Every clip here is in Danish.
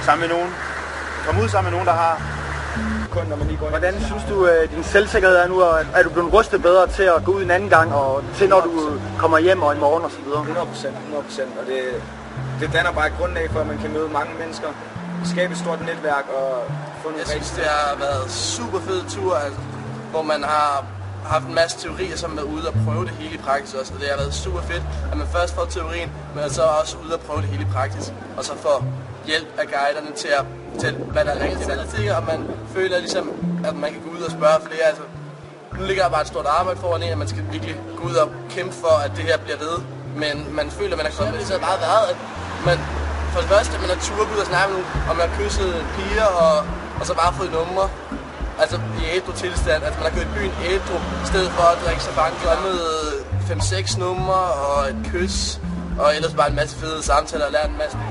sammen med nogen. Komme ud sammen med nogen, der har. Kun når man lige går ind. Hvordan synes du, din selvsikkerhed er nu? Er du blevet rustet bedre til at gå ud en anden gang, og til når du kommer hjem og i morgen og så videre? 100%. Og det danner bare et grundlag for, at man kan møde mange mennesker, skabe et stort netværk og få nogle. Jeg synes, det har været super fed tur, altså, hvor man har haft en masse teorier, som er ude og prøve det hele i praksis også. Og det har været super fedt, at man først får teorien, men så også ude og prøve det hele i praksis. Og så får hjælp af guiderne til at fortælle, hvad der er rigtigt, og man føler ligesom, at man kan gå ud og spørge flere. Altså, nu ligger der bare et stort arbejde foran en, at man skal virkelig gå ud og kæmpe for, at det her bliver ved. Men man føler, at man er kommet med. Det har bare været, at man for det første, at man har turet ud og snakke med nogen, og man har kysset piger, og så bare fået numre. Altså i ædru tilstand, altså man har gået i byen ædru, i stedet for at drikke sig bange, drømmet 5-6 numre og et kys, og ellers bare en masse fede samtaler og lære en masse.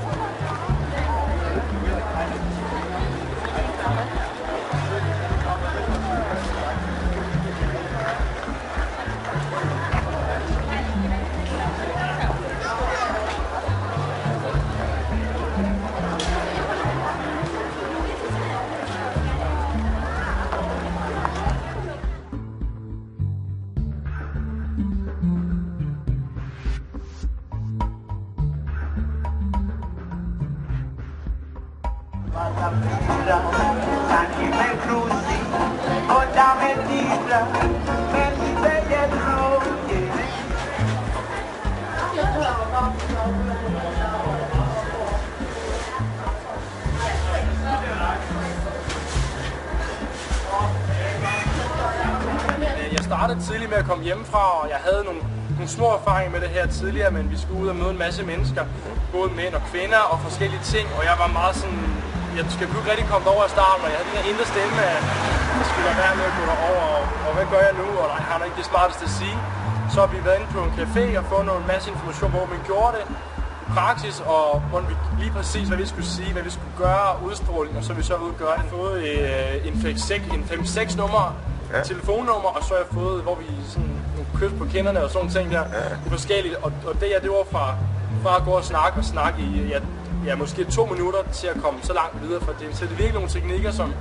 Jeg startede tidligt med at komme hjemmefra, og jeg havde nogle små erfaringer med det her tidligere, men vi skulle ud og møde en masse mennesker, både mænd og kvinder og forskellige ting, og jeg var meget sådan, jeg kunne ikke rigtig komme derover i starten, og jeg havde den her indre stemme, at jeg skulle lade være med at gå derover, og hvad gør jeg nu, og jeg har nok ikke det smarteste at sige. Så har vi været inde på en café og fået en masse information, hvor vi gjorde det i praksis, og hvor vi lige præcis, hvad vi skulle sige, hvad vi skulle gøre, udstråling, og så vi så ud og gøre det. Jeg har fået en 5-6 nummer, telefonnummer, og så har jeg fået, hvor vi sådan nogle kys på kinderne og sådan ting der. Det er forskelligt, og det var fra at gå og snakke i måske 2 minutter til at komme så langt videre, for så det er virkelig nogle teknikker, som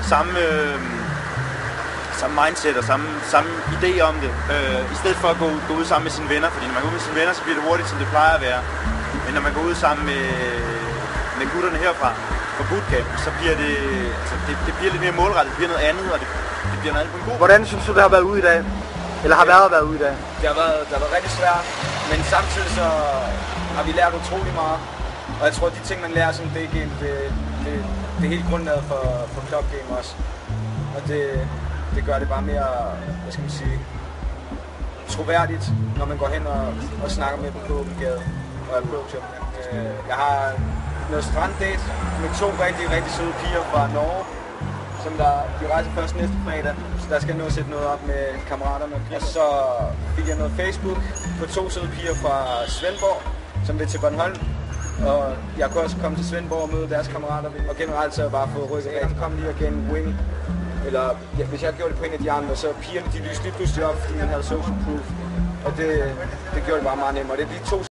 samme mindset og samme idé om det, i stedet for at gå ud sammen med sine venner, fordi når man går ud med sine venner, så bliver det hurtigt, som det plejer at være. Men når man går ud sammen med gutterne herfra på bootcamp, så bliver det bliver lidt mere målrettet, det bliver noget andet, og det bliver noget andet på en god. Hvordan synes du, det har været ude i dag? Eller har været ude i dag? Det har været rigtig svært, men samtidig så har vi lært utrolig meget. Og jeg tror, at de ting, man lærer som D-game, det er helt grundlaget for Club Game også. Og det gør det bare mere, hvad skal man sige, troværdigt, når man går hen og snakker med dem på åben gade og approacher. Jeg har noget stranddate med 2 rigtig søde piger fra Norge, som de rejser først næste fredag, så der skal jeg nå at sætte noget op med kammeraterne. Og så fik jeg noget Facebook på 2 søde piger fra Svendborg, som vil til Bornholm. Og jeg kunne også komme til Svendborg og møde deres kammerater, og generelt så bare få rykket rigtig. Kom lige og gen wing, eller hvis jeg gjorde det på en af de andre, så pigerne de lyste lige pludselig op, fordi man havde social proof. Og det gjorde det bare meget nemmere. Det er de 2